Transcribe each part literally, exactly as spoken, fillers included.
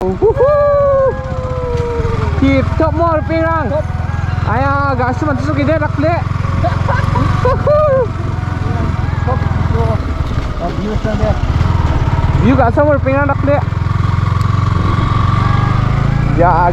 Tip top more pirang. Aya gas man su gede rakle. View gas more pirang rakle. Ya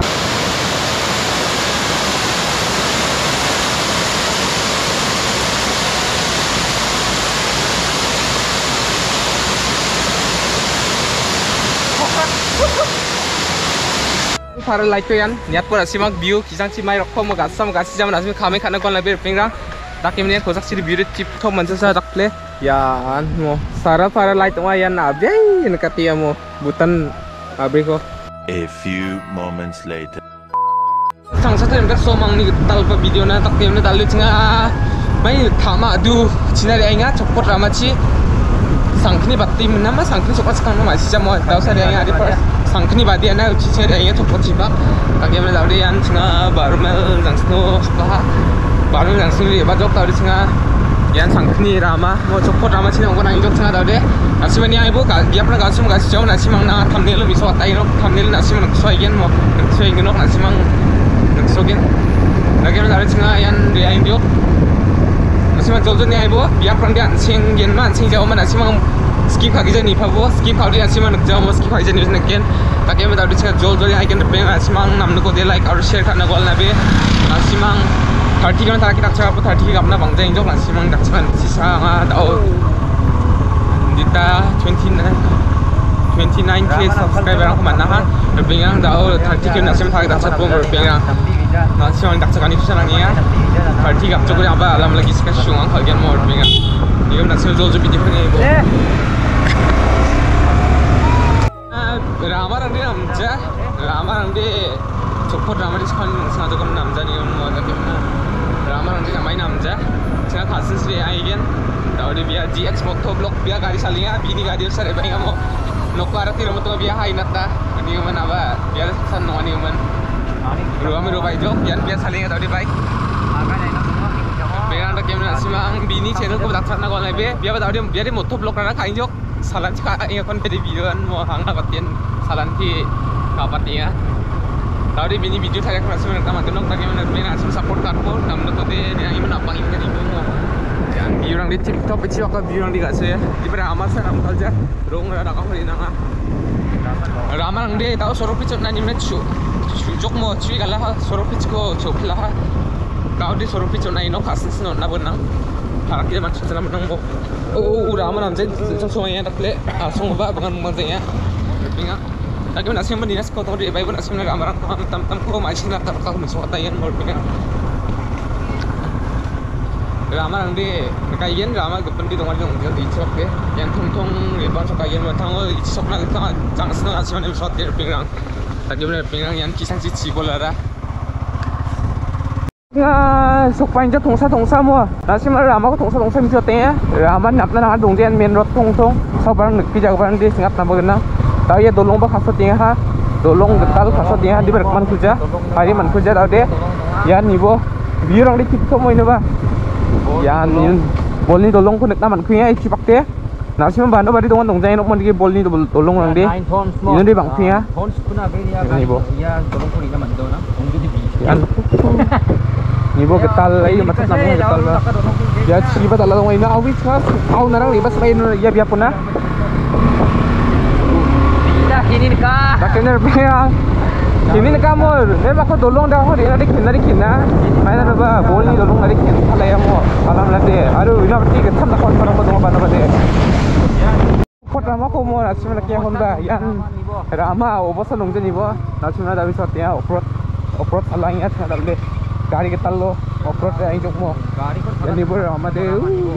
Para like to yan, niat pura simak view, kisang cimai rokok mau gasam gasi zaman asmi kami karena kon lebih pingrang, tak ini kosak sih view chip top mansa saya tak play, ya mo, sara para like to yan abjay, ini katia mo, butan abri ko. A few moments later. Sang satu yang kersomang ni talpa video na tak ini dalu cenga, mai thama du, cina dia ingat cokot ramaci, sangkini batti nama sangkini cokot sekarang masih jam mau tahu saya dia ingat di pas. Sangkini badi ana uci cere ya cokot jiba kaki mana tadi yang cenga baru mel langsung sekolah baru langsung di bajok tadi cenga yang sangkini rama mau cokot rama cina orang itu cenga tadi nasi mana ibu dia pernah kasih kasih jauh nasi mang na thumbnail bisa watai no thumbnail nasi mang soigen mau soigen no nasi mang soigen lagi mana tadi cenga yang dia itu nasi mang jauh jauhnya ibu dia pernah dia sing yen man sing jauh mana nasi mang skip lagi jadi pabo skip kau dia nasi mang jauh mau skip lagi jadi neken Kaki yang tadi saya jual jual yang ikan terpengen asimang namnu ko dia like or share karena gol nabe asimang thirty kan tadi kita cakap thirty kan mana bangsa injok asimang dak cuman sisa nggak tahu dita twenty nine k subscriber aku mana kan terpengen tahu thirty kan asimang tadi dak cakap pun terpengen asimang dak cakap itu senangnya thirty kan cukup apa alam lagi sekarang sungang kalian mau terpengen ini kan asimang jual jual video ini ibu Ramar andi namja, ramar andi cokot ramar di sekolah sangat juga namja nih orang mau tapi mana ramar andi namai namja, cina kasus sih ayen, tahu dia biar G X motovlog biar gari salingnya, bini gari besar ya bayi kamu, nokku arah tiru motor biar hai nata, ini mana apa, biar san no ini mana, rumah rumah bayi jok, biar biar salingnya tahu dia baik. Biar anda kemana sih mang bini channel ku tak sana kau nabe, biar tahu dia biar dia motovlog karena kain jok. Salan cakap ingat kon jadi video kan mau hang kapatin salan ki kapatnya. Tahu di bini video saya kerasa mereka mantan orang lagi mana mereka asal support karbo, namun tu dia yang ini apa ini kan ibu mau. Yang video orang di TikTok itu juga video orang di gas ya. Di pada amat saya nama saja. Rong ada kau di nanga. Ramai orang dia tahu suruh picot nani mana cu, cuk mau cuy kalau suruh picot ko cuk lah. Kau di suruh picot nani no kasus no na benang. Harap kita macam mana benang bo. Oh, udah aman aja, semuanya tak boleh, langsung bawa dengan mangzanya, pingat. Lagi mana sih mendingan sekolah tadi, bayi mana sih mana amaran tam tam kau masih nak tak kau masuk atayan mau pingat. Amaran di, kajian ramai kependi dong aja untuk dicok ke, yang tong-tong lebar sok kajian batang oh dicok nak kita jangan senang asal mana masuk atayan pingat. Lagi mana pingat yang kisah cici bolara. Ya, sok panjat tongsa tongsa mua. Nasi mana ramah ko tongsa tongsa mesti otenya. Ramah nak nak dongjian main road tong tong. Sok barang nekpi jaga barang di singat nama kena. Tahu ya dolong ba khasot tiang ha. Dolong getal khasot tiang ha di berkman kuja. Hari man kuja tahu deh. Ya nibo. Biar orang di tiktok mau ini ba. Ya ni bol ni dolong ko nek naman kuya ichi pakte. Nasi mana bando bari dongan dongjian nok man di bol ni dolong orang di. Ini di bang kuya. Nibo. Ya dolong ko ni naman do na. Ongju di bi. Nibo getal ay macam namanya getal ba. Ya ciba tala dong ina awis ka. Aw narang libas main ya biya puna. Bila kini ka. Takner biya. Kini ka mo. Ne ba ko dolong dah ho ina dik nari kina. Main na ba bol ni dolong nari kin. Ala ya mo. Alam lade. Aru ina berti ke tham takon parang ko dong ba na ba de. Pot rama ko mo nasi mana kya honda yan. Rama obosa nongje nibo. Nasi mana dabi sot ya oprot. Oprot alangnya ada le. Gari kita lo off-road yang jauh mau. Yang ni boleh ramai deh.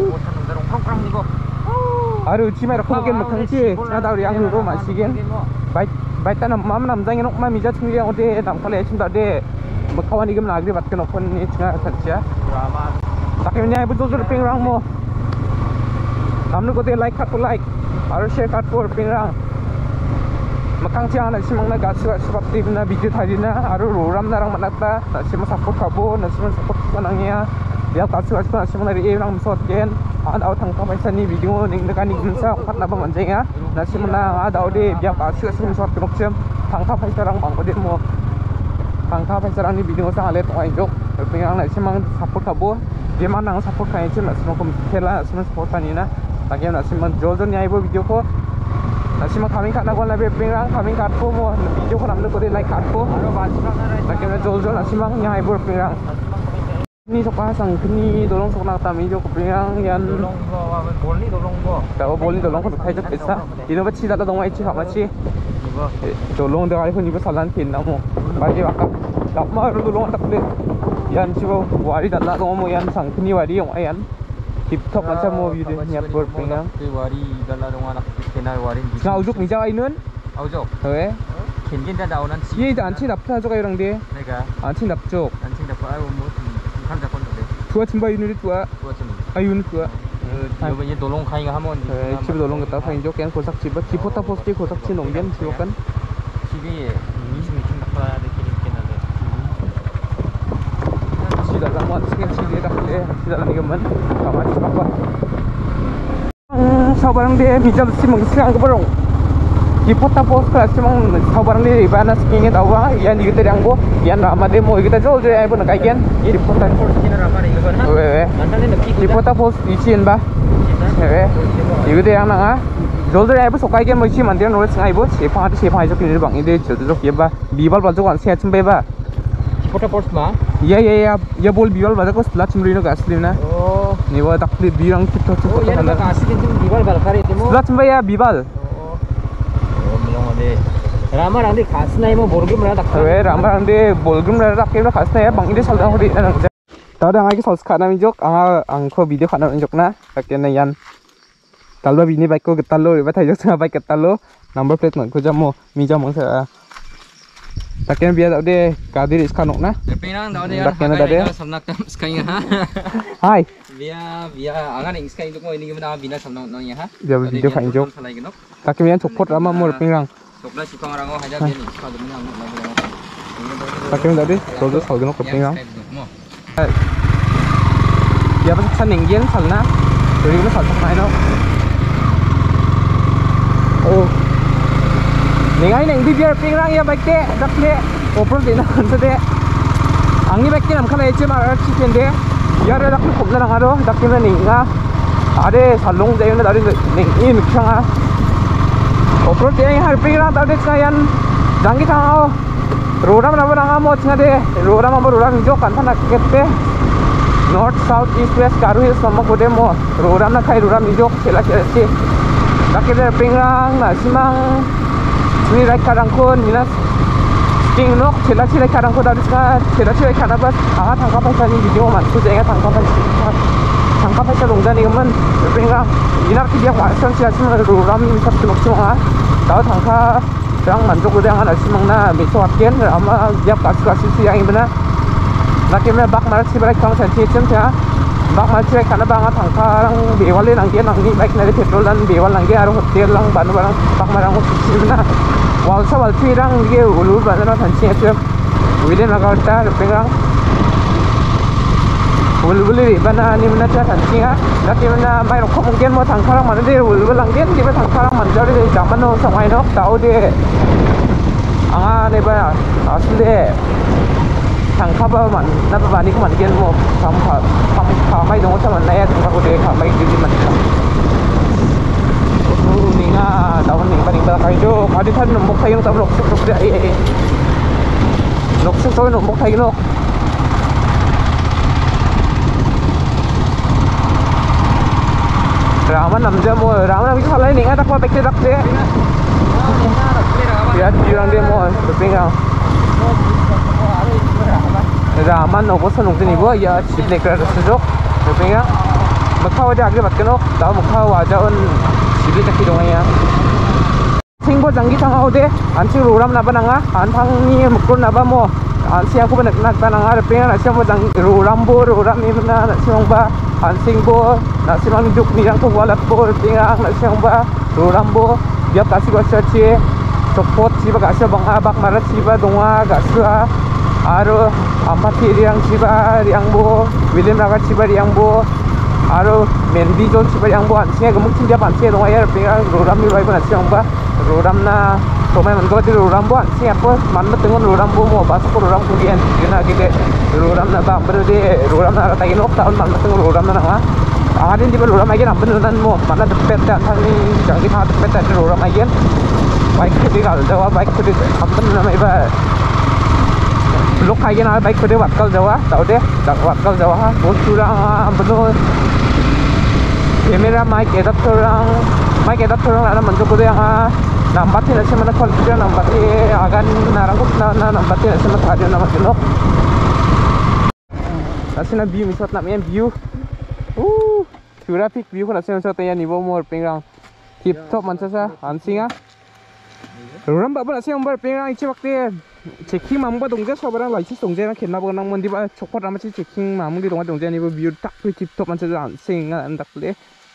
Aduh, cuma aku mungkin makan sih. Saya tahu yang dulu masih kan. Baik, baik tanam mam nam jangan nak mam mijat sendiri yang udah nam kalau macam tak deh. Berkawan ini mana agri batkan open ni cuma saja. Tapi ni ibu tu tu pingrang mo. Kamu kau teh like kat like, harus share kat pun pingrang. Makang siang nak simang nak gas seperti mana video tadi na, aru roram narang manata, nak simang support kabo, nak simang support kanangnya, dia gas gas nak simang dari orang mesot gen, ada orang tangkap macam ni video ni nak ni gimsa, empat napa mancing ya, nak simang nak ada orang dia gas gas simang mesot kenok jam, tangka paisarang bang bade mo tangka paisarang ni video sang ale tong injok pengang na simang support kabo dia mana nang support kai cim na simang kom khela simang support tani na lagi na simang jol jol nyai bo video ko na simang kami kat na kon la be pengang kami kat ko mo video ko nam le ko de like kat ko lagi na jol jol na simang nyai bo pengang ni sok pasang kini dolong sok nak tam ijo ko pengang yan dolong bo bol ni dolong bo da bol ni dolong ko khai jak pesa ino ba chi da dong ai chi ha ma chi dolong da ai ko ni ba salan tin na mo ba ji bakap dap ma ru dolong tak de yan chi bo wari da la dong mo yan sang kini wari yong ayan tip top macam mo video nyap ber pengang ke wari dala dong anak kena wari nga ujuk ni ja ai nun aujo he kin kin da daunan ye da an chi dap ta jok ai rang de nega an chi dap jok an sing da pa ai mo kan da kon de tua chimba yun tua tua chim ayun tua yo ba ye dolong khai ga hamon chi dolong ka ta phang jok yan ko sak chi ba chi phota post ko sak chi nong gen chi kan chi bi ni sing sing da pa de kin kin da chi da lang wan chi chi de da de chi da lang ni man ka ma chi ba ba sau barang de mi jam si mong siang ka barong di phota post ka si mong sau barang de ba na sking da wa yan ni te dang bo yan na ma de mo kita jol je ai bon kai gen di phota post kin ra ma ni ga na we we mantan ni ki di phota post i chin ba we 이거 대양 나가 졸들 애부 속가게 뭐 치 만들 노래 칭 아이보 세파 세 세파 이쪽 길 방이 돼 저도 예바 비발 바죠 안 세쯤 배바 foto post ma 야야야 야볼 비발 바죠 거 슬라 춤리노 가슬리나 oh 니와 딱리 비랑 틱톡 틱톡 oh yan ba kasi kin tum diwal bal kare timo 슬라 춤 배야 비발 oh oh milong ade rama rang de khas nai mo borgum ra dak 왜 람바랑데 볼금 라 딱게로 가스나야 방이데 살다 호리 다다 아기 설스 카나 민족 아 앙코 비디오 카나 민족나 딱게나 얀 talba bini bike ko getalo ba thai jok bike getalo number plate man ko jamo mi jamo sa taken bia da de kadir iska nok na pinang da de Dakena da de. samnak tam skai ha hai bia bia angan ing skai duk mo ini gimana bina samnak no ya ha dia video khain jok taken yan chokpot rama mor pingrang sokla sikang rango haja bia ni ska dum nang no taken da de soldo salgno ko pingrang dia ba san ning yen salna ri ma sal mai no oh ningai neng bibir pingrang ya baik de dakle opro de na khanta de angni baik nam khala eche mar chicken de yare dakle khobla na aro dakle ninga are salong de na dari ning in khanga opro de har pingrang da de sayan jangi thao roram na bana mo chha de roram mo roram jo kan thana kette north south east west karu hills sama kode mo roram na khai roram jo chela chela dakle pingrang na simang ni rai karang ko nina king nok chela chela karang ko dari ska chela chela kana bas anga thangka paisa ni video man ku jenga thangka paisa thangka paisa longda ni man pingrang ina ki dia wa san sia sim ram ni sap nok chunga tao thangka rang man jok de anga simang na mi so atken ama dia ka ka si yang ibna laki me bak mar si brak kang san chi chem cha bak mar chi kana banga thangka rang bewal nang ge nang ni bike na petrol dan bewal nang ge aro hotel lang ban barang bak marang ko sibna wal sa wal chi rang ge ulu ban na san chi chem wile na ka ta pengang ul uli bana ni mana cha san chi ga laki mana mai ro ko mungkin mo thangka rang man de ul ul lang ge ni ba thangka rang man jari de jaman no samai no tao de anga ne ba asle thangka ba man na ba ni ko man gen mo tham pha tham pha mai dong sa man na ya thangka ko de kha mai di man oh ninga tao ning ba ning ba kai jo adi than no mok thai no tam lok suk de ai lok suk so no mok thai no raman nam ja mo raman bi khalai ninga tak ba pek dak de ya dirang de mo pinga raman no ko sonong ni bo ya chile kra sujok penga makhaw ja age bat keno ta makhaw aja on sibi takki dong ya singbo jangi thang aude anchi roram na bananga an thang ni mukron na ba mo an sia ko banak nak bananga penga na sia mo jang roram bo roram ni na na siong ba an singbo na simang juk ni yang ko wala bo penga na siong ba roram bo dia kasih ko sachi support siba kasih bang abak marat siba donga gasua aro amati riang siba riang bo william raga siba riang bo aro mendi jon siba riang bo ansia gemuk dia pansia donga ya penga roram ni bai ban siang ba roram na Somai man ko di ruram buan siap po man betengun ruram bu mo pas ko ruram kugian gina gide ruram na ba berde ruram na ta inok taun man betengun ruram na nga adin di ruram agen amben nan mo mana depet ta thani jangi ha depet ta ruram agen bike ko di gal jawa bike ko di amben na mai ba lok agen ha bike ko di wat kal jawa tau de dak wat kal jawa ha bos surang amben camera mic adapter orang mic adapter orang ada manjuk ko yang nambat ini sih mana kalau dia nambat ini agan narang kok na nambat ini sih mana ada nama kenok asina view misal namanya view uh graphic view kan asina misal tanya nibo more pengrang tip top manca sa ansinga ram bapak asina umbar pengrang ichi waktu checking mamba dongja sobarang license dongja na kenna bo nang mandi ba chokot ama chi checking mamung di donga dongja nibo view tak tip top manca sa ansinga andak le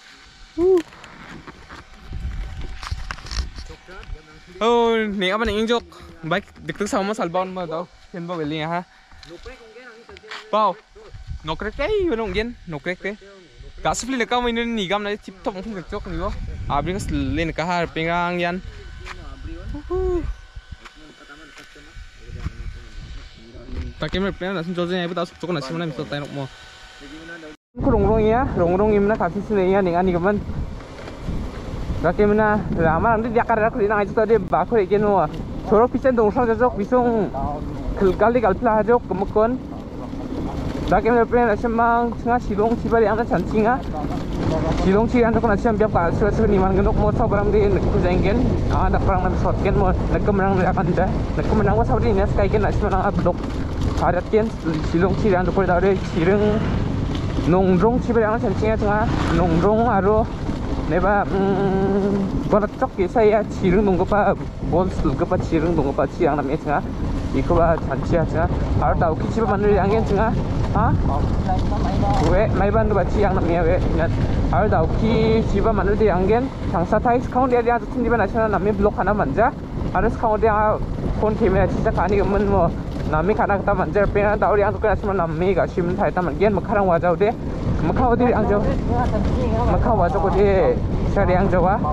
oh nih apa nih injok baik deket sama salbon mah tau kan bawa beli ha bao nokrek cái bên ông gen nokrek cái cả súp lên cao mình nỉ gam này chip top không được chốc nhiều à bên cái lên cả hai pengang yan ta cái này pengang là xin cho cái này bắt đầu chốc cái này xin mình cho tay nó mua cái rong rong ya rong rong im na kasi sini ya nih ani kaman Bagaimana lama nanti dia akan aku dinang itu tadi baku lagi nuah. Sorok pisan dongsang jajok bisung kali kali lah jok kemukon. Bagaimana plan asemang tengah silong cibali anda cancinga. Silong ci anda kena siam biar kalau sudah sudah niman genok mau sabar barang di nak kujenggen. Ada perang nak shotgun mau nak kemenang nak akan tidak. Nak kemenang mau sabar ini sekali kan asemang abdok. Hadat kian silong ci anda kau tahu deh cireng nongdrong cibali anda cancinga tengah nongdrong aru. Neba barat cok ya saya cireng nunggu pa bol nunggu pa cireng nunggu pa ciang namanya cengah iko ba canci cengah harus tahu kicip mana yang yang cengah ah we mai ban ba ciang namanya we harus tahu kicip mana yang yang tangsa thai sekarang dia dia tuh di mana sana namanya blok kana manja harus sekarang dia phone kamera cita kani kemen mo nami kana kita manja pengen tahu dia tuh kena semua nami gak sim thai taman gen makarang wajau deh Makau diri ang Jawa, Makau wajah ko di cari ang Jawa.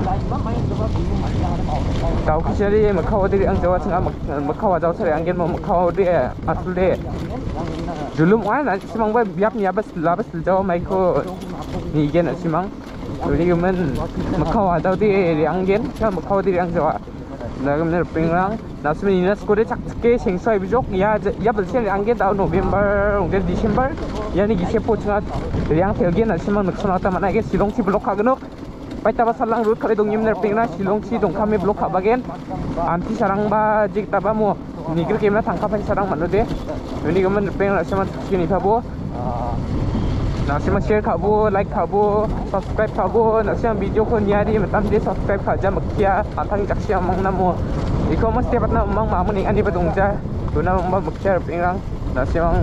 Tahu kicari Makau diri ang Jawa tengah Makau wajah cari angin mau Makau di asal di. Dulu mana simang ba biap ni abas labas Jawa Maiko ni gen simang. Jadi kemen Makau wajah di angin, cuma Makau diri ang Jawa. Nagam pengrang, nasi ini nasi kode cak cek sengsai bijok ya ya bersih angin tahun November, mungkin Desember, ya ni gisep pocong yang tergen nasi mang nak sonata mana ke silong si blok kagenok, pai taba salang rut kali dong nyimner pengrang silong si dong kami blok kabagen, anti sarang ba jik taba mo nigel kemna tangkap pai sarang mana deh, ini kemen pengrang nasi mang kini tabo. Nasi mang share kabo, like kabo, subscribe kabo, nasi mang video ko nyari macam dia subscribe kaja makia, antang jaksi amang namo. Iko mas tiap na mang mamu ning ani badungja, tuna mang makia pengrang nasi mang.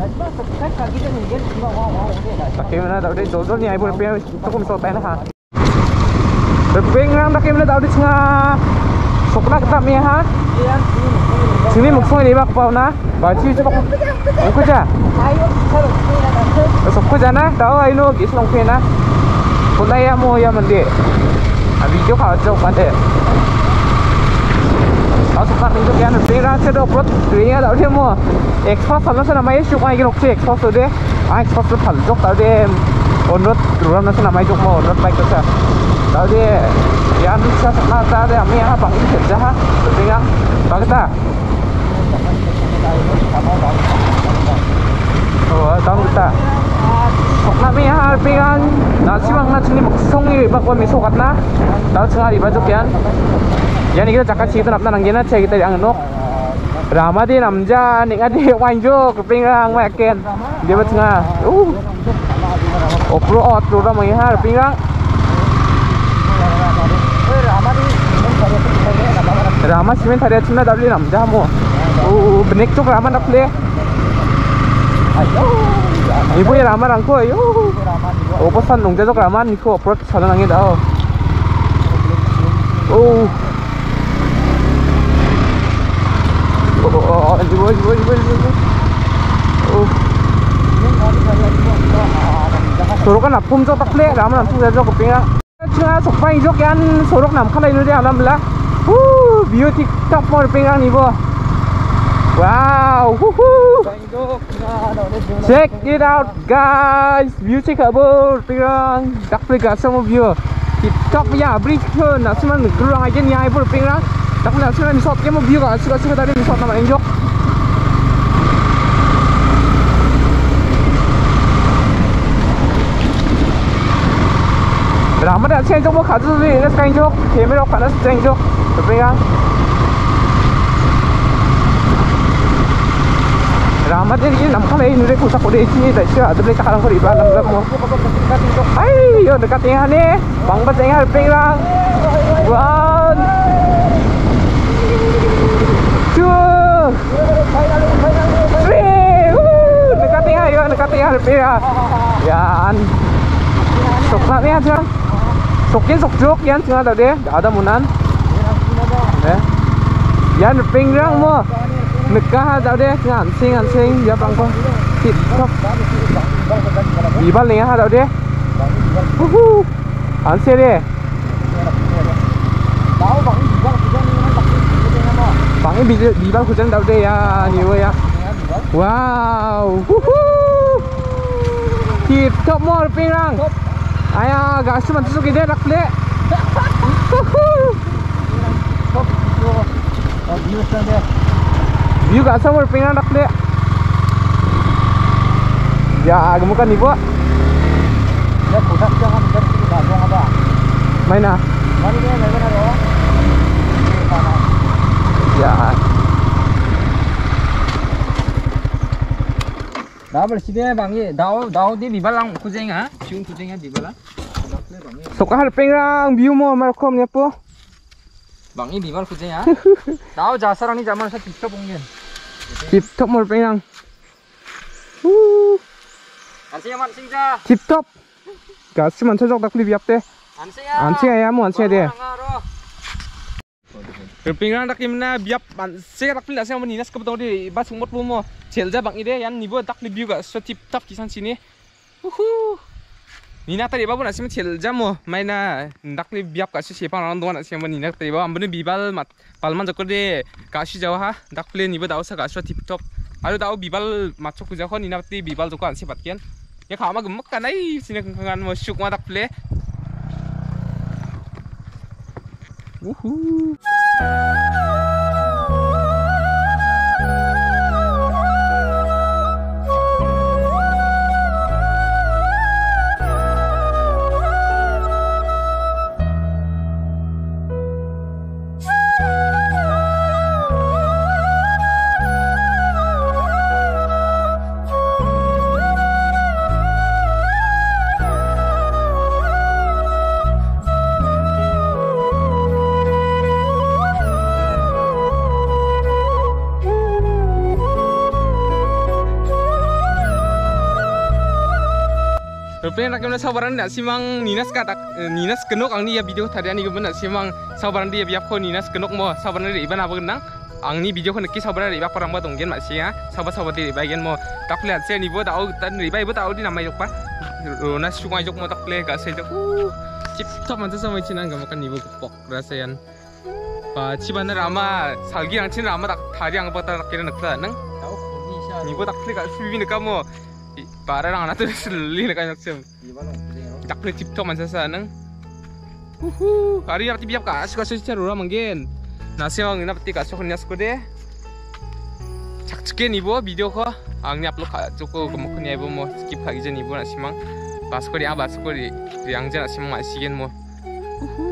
Pakai mana tahu deh jodoh ni ibu pengrang cukup misal pen ha. Pengrang pakai mana tahu deh cengah sokna kita mie ha. Sini muksong ini bak pau na, baju coba aku aja. Sokku jana, tahu ayo gis long pena. Kulai ya mau ya mandi. Video kau jauh mandi. Asal kan itu kan pengrang cedo prot, pengrang tahu dia mau. Export sama sana namanya cuma ingin oke export tu deh. Ah export tu hal jok tahu deh. Onrot turun nasi namanya jok mau onrot baik tu sah. Tahu deh. Yang bisa sana tahu deh. Kami yang apa ini kerja ha. Pengrang, bagus tak? Oh, tahu tak? Kami yang pengrang nasi bang nasi ni maksongi bakwa misok katna. Tahu cengah di baju kian. Yang kita cakap sih itu nak nang gina cek kita yang nok. Rama di namja ning adi wanjo pengrang maken. Dia betengah. Uh. Opro out pro rama ya pengrang. Rama simen tadi cina dabli namja mo. Uh, benek cok Rama nak le. Ibu ya Rama rangko ayo. Oh, pesan nung jajok Rama niko approach sana nangin dah. Oh. Oh, ibu ibu ibu ibu. Oh. Sorok kan apum jok tak le Rama langsung jajok kepingan. Cina sok paling jok yan sorok nam kan lain dia alam lah. Uh. Woohoo, view TikTok mo pingrang ni bo. Wow, woohoo. Check it out guys. View check out pingrang. Tak boleh gasa mo view. TikTok ya bridge ke nasiman gerang aja ni ai bo pingrang. Tak boleh nasiman shot ke mo view ka suka-suka tadi shot nama enjok. Ramai dah ceng jok mo khadu ni, ini sekarang jok, kamera panas ceng jok, terpingang. Ramai ni ini nampak lagi ni kusak kode ini, dah sih ada beli sekarang kau riba nampak mo. Hai, yo dekat tengah ni, bang bat tengah terpingang. One, two, three, woo, dekat tengah yo, dekat tengah terpingang. Yan, soklat ni aja. Sokin sok jok yan tengah tadi ada munan. Eh, yan pingrang mo. Nekah tadi tengah ansing ansing dia bangko. TikTok. Bibal ni ha tadi. Uhu. Ansing deh. Tahu bang bibal hujan ni mana tak hujan Bang ini bibal hujan tadi ya ni ya. Wow. Uhu. TikTok mo pingrang. Ayah, gas tu macam tu kita nak le. View gas tu macam pengen nak le. Ya, kamu kan ni buat. Ya, pusat jangan cari kita jangan apa. Mana? Mana dia? Mana dia? Ya. Dah bersih bang ye, dah dah di bibalang kucing ah, cium kucingnya bibalang. Sokah pengrang view mo markom ni apa? Bang ini bibal kucing ah. Dah jasa orang ni zaman saya TikTok mungkin. TikTok mo pengrang. Uh. Ansing aman sing ja. TikTok. Gas man cocok tak lebih apa? Ansing ah. Ansing ayam mo ansing dia. Pengrang tak mana biap ansing tak pilih ansing meninas kebetulan di bas umur mo. Celja bang ide yan nibo tak review ga so tip top kisan sini. Uhu. Nina tadi babu nasi celja mo maina tak review ga so siapa orang doan nasi mo nina tadi babu ambune bibal mat palman joko de kashi jawa ha tak play nibo daw sa ga so tip top. Alu daw bibal matcho ku jaho nina tadi bibal joko ansi patkian. Ya khama gemek kan ai sini kangan mo syuk ma tak play. Uhu. Rupanya nak kena sabaran nak simang ninas katak ninas kenok ang ni ya video tadi ani gimana simang sabaran dia biap ko ninas kenok mo sabaran dia iban apa kenang ang ni video ko neki sabaran dia parang ba donggen mak sia sabar sabar dia bagian mo tak lihat saya ni bo tahu tan riba ibu tahu di nama jok pa rona sungai jok mo tak le ga saya jok chip top mantu sama cinan ga makan ibu kepok rasayan pa cibana rama salgi ang cin rama tak tadi ang apa tak kira nak nang ni bo tak le ga suwi ni kamu para orang anak tu seli nak kayak macam. Tak boleh tip top macam sana. Uhu, hari nanti biar kasih kasih cara orang mungkin. Nasi orang ini nanti kasih aku nias kode. Cak cekin ibu video ko. Angnya upload kat joko kemukan ibu mo skip lagi je ibu nasi mang. Pas kode apa pas kode yang je nasi mang masih mo. Uhu.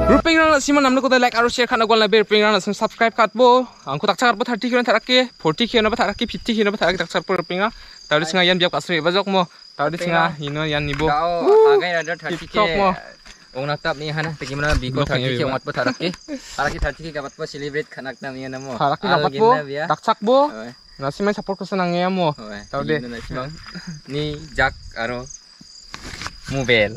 Rupeng rang nasi man namne ko like aro share khana gol na be rupeng rang nasi subscribe katbo angko tak chakar bo thirty kilometer tharake forty kilometer tharake fifty kilometer tharake tak chakar rupeng rang tawdi singa yan biap kasri bajok mo tawdi singa ino yan nibo agai ada thirty k mo ong natap ni hana tegi mana biko thirty k ong atbo tharake tharake thirty k kabat bo celebrate khanak na mi na mo tharake kabat bo tak chak bo nasi man support ko sanang ya mo tawdi ni jak aro mobile.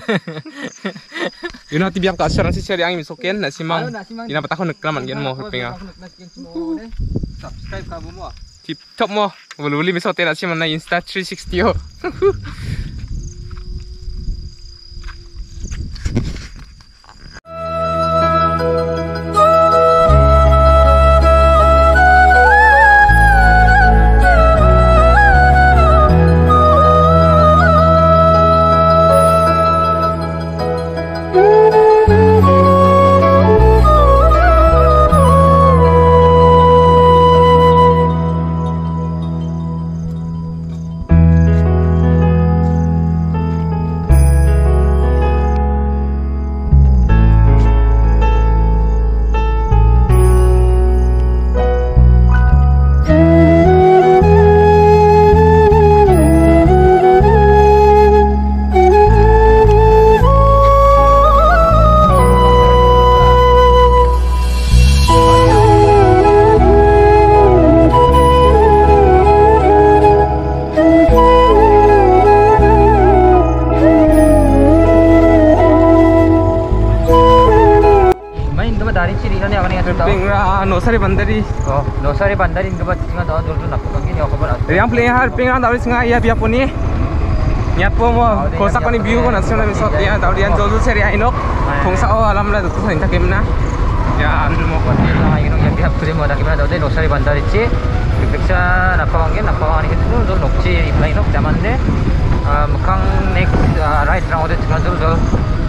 Yun natin biyak ka assurance si Sherry ang misokin na si Mang ina patakon nagklaman gen mo pinga. Subscribe ka mo. Tip top mo. Wala-wala misotin na si Mang na Insta three sixty oh. Nosari bandari oh nosari bandari ingga tinga daw dul dul nak pagi ni khabar at yang play har pinga daw singa ya biap puni nyat po mo kosa kani view ko nasional misot ya daw dian jol seri ainok khongsa o alam la tu sain takem na ya andul mo ko na ino yang biap puri mo dakimna daw de nosari bandari chi peksa napawangin napawani ke dul dul nokchi play nok zaman de mukang next right round de tinga dul dul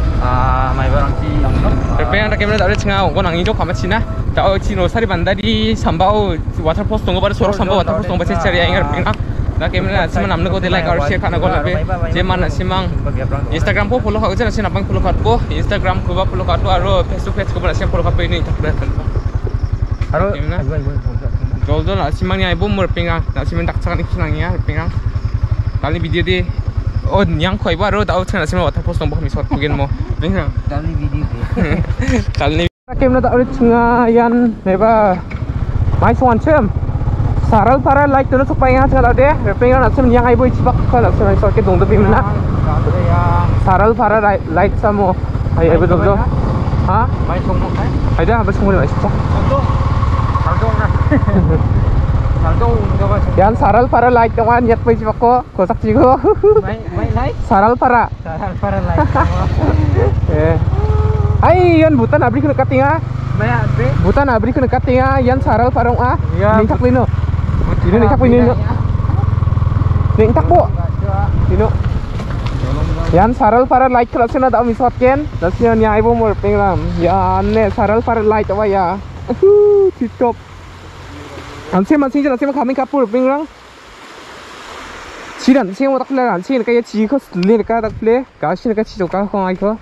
mai barang chi angnok penga takem na daw singa ko nang injok kama china Tao chino sari bandari sambao waterfall tunggu pada sorok sambao waterfall tunggu pada cari yang ingat pinga. Nah kemana sih mana amne ko de like or share kana ko labe. Jeman nasi mang Instagram po follow kau je nasi napang follow kat po Instagram ko ba follow kat po aro Facebook page ko ba nasi follow kat po ini tak beratan po. Aro jol jol nasi mang ni ibu mur pinga nasi mang tak cakap ni senangnya pinga. Kali video di oh yang kau ibu aro tao cakap nasi mang waterfall tunggu kami suat mungkin mo. Pinga. kali video kali Kem na tahu cunga yan meba mai suan cem saral para like tu nak supaya cakap ada repeng nak cem yang ibu cibak kalau cem so ke dong tu bimna saral para like samo ay ibu dong dong ha mai song mo kai ada apa semua ni macam saldong na saldong gawa yan saral para like tuan yat pai cibak ko kosak cigo mai mai like saral para saral para like eh Ay, yan butan abri kena katinga. Maya abri. Butan abri kena katinga, yan saral parong ah. Ning tak lino. Ini ning tak lino. Ning tak po. Lino. Yan saral para like kalau sena tak misot ken. Dasnya nya ibu mur penglam. Yan ne saral para like apa ya. Aduh, cicop. Anse masing jalan sema kami kapur penglang. Cidan sing mo tak le anse ne kaya ci ko le ka tak le. Ka sing ka cicop ka ko ai ko.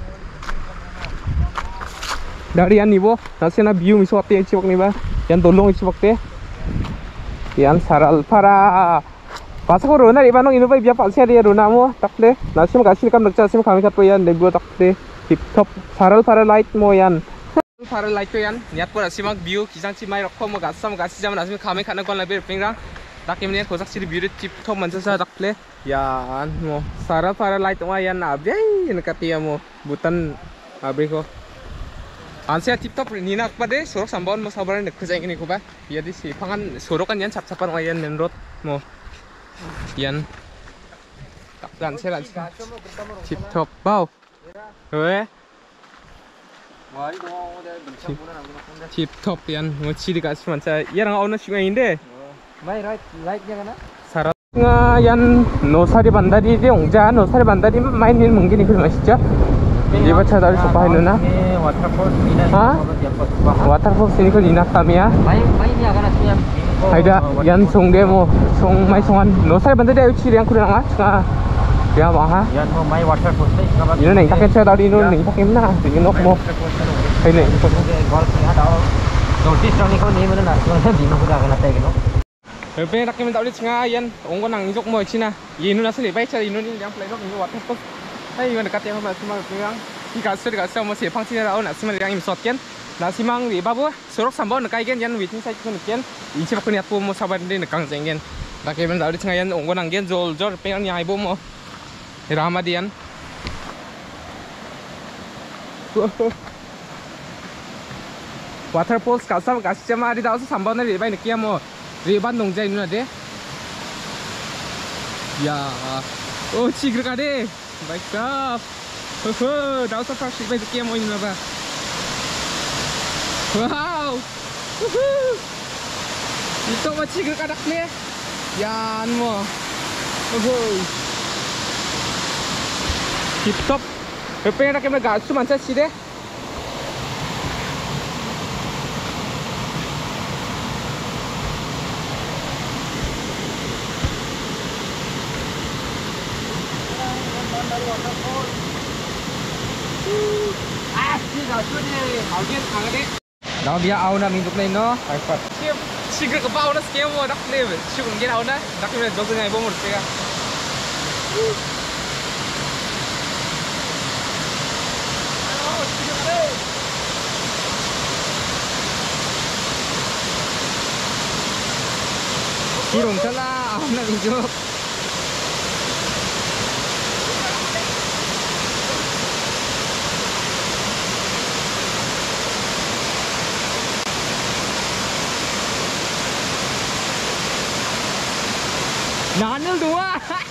Dari yan nibo, nasi na view miswat yan cibak niba, yan dolong cibak te, yan saral para, pasal ko rona iba nong inu ba biar pasal dia rona mo takle, nasi makasih kam nakca nasi kami kat po yan, debo takle, tip top saral para light mo yan, para light ko yan, niat po nasi mak view, kisang cimai rokok mo gasam makasih jam nasi kami kat nak kon lebih pingrang, tak ini kosak sih view tip top manca sa takle, yan mo saral para light mo yan abjay, yan katia mo, butan abri ko. Ansia tip top ni nak pada sorok sambawan mo sabaran nak kerja ini ko ba ya di si pangan sorokan yan cap-capan wayan main road mo yan taklan sela tip top bau we tip top yan mo ciri kas manca yan ang awna sungai inde mai right like nya kana sarap nga yan nosari bandari de ongja nosari bandari main nin mungkin ikut masja Di baca dari supahin na. Waterfall sini. Ha? Waterfall sini ko dinak kami ya. Mai mai ni akan asnya. Aida yan songge mo song mai songan no sai bande dai uchi yang kurang ah. Ya bỏ ha. Yan mo may waterfall đấy các bạn. Ini neng tak kena tadi ini neng tak kena thì nó mo. Hay neng. Golf ni ada. Notice orang ni kau ni mana nak? Mana di mana sudah kena tag no. Pe tak kena tadi cenga yan. Ong ko nang isok mo china. Yinu na sini baik cari inu ni yang play rock ini waterfall. Hay mana kat yang mana semua yang di kasur di kasur mo siap pang sini rau nak semua yang im shot ken. Nak simang di babu surok sambal nak kaigen yan within side kun ken. Ini siapa kun niat po mo sabar din nak kang cengen. Tak kena tadi cenga yan ong ko nang gen jol jol pe yang nyai bo mo. Ramadian. Waterfalls kasar kasih cuma di dalam sambal nanti ribai nak kiam mo riban dong jai nuna deh. Ya, oh ciker kade, baik kap. Hoho, dalam safar ribai nak kiam mo ini apa? Wow, itu mah ciker kadak nih. Yan mo, hoho. Tip top. Pengen nak kena gas tu macam sih deh. Asli gas tu deh. Augen, angin deh. Dah biar awak nak minum lain no. Ipat. Siap. Ciker kepau na scam mo dak nih. Cium mungkin awak na. Dak kena jauh dengan ibu murti ka. Kirong salah, aku nak video. Nanel dua.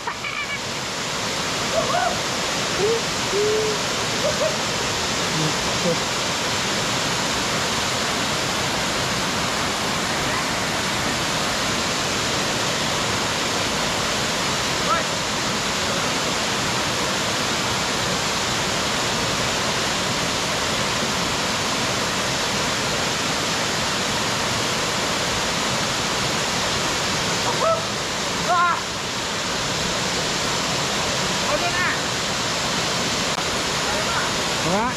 Enggak.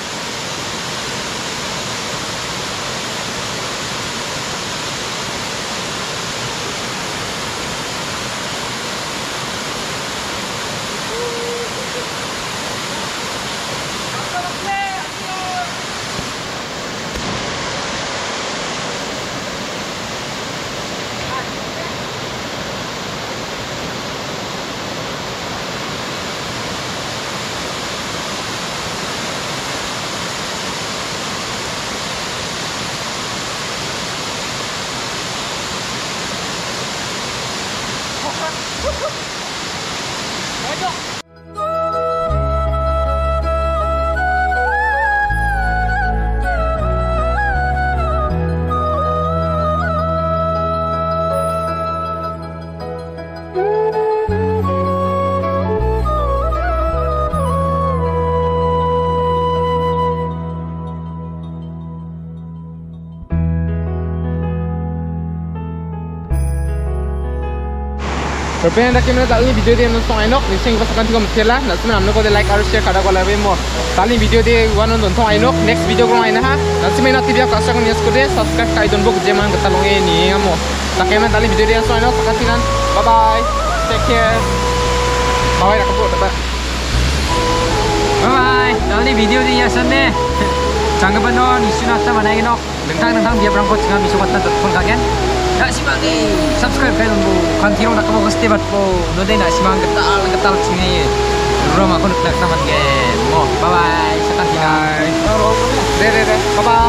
Berpengen dah kena tak ni video dia nonton enok, ni sing pasakan juga mesti lah. Nak semua nampak dia like harus share kada kalau lebih mau. Tali video dia gua nonton enok, next video gua main ha. Nanti main nanti dia kasih aku niat kude, subscribe kai don book jeman kita longe ni kamu. Tak kena tali video dia nonton enok, pakasinan. Bye bye, take care. Bye bye, nak kabut dapat. Bye bye. Tali video dia sana. Jangan benar isu nasa mana enok. Tentang tentang dia berangkat dengan isu kata telepon kagen. Nak simang ni subscribe kai don book. Kantiong nak kamu pasti buat po. Node nak simang ketal ketal sini. Rumah aku nak sama gen. Mo, bye bye. Sekarang kita. Deh deh deh. Bye bye.